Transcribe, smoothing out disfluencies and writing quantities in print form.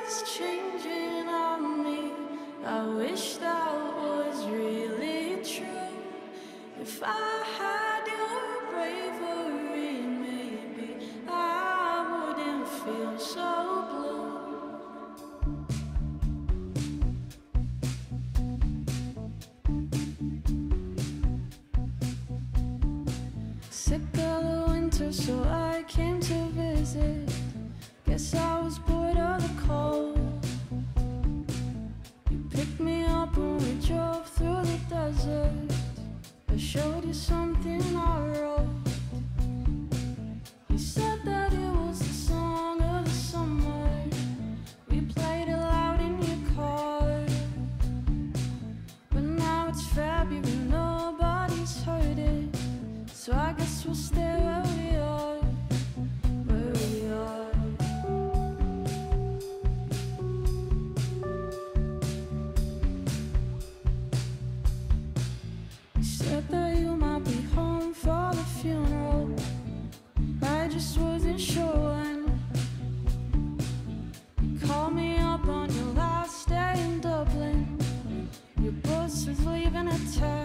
is changing on me. I wish that was really true. If I had your bravery, maybe I wouldn't feel so blue. Sick of the winter, so I came to visit. Guess I was bored of the cold. You picked me up when we drove through the desert. I showed you something I wrote. You said that it was the song of the summer. We played it loud in your car. But now it's February, nobody's heard it. So I guess we'll stay where we are, where we are. You said that you might be home for the funeral. I just wasn't sure when. You called me up on your last day in Dublin. Your bus was leaving at 10.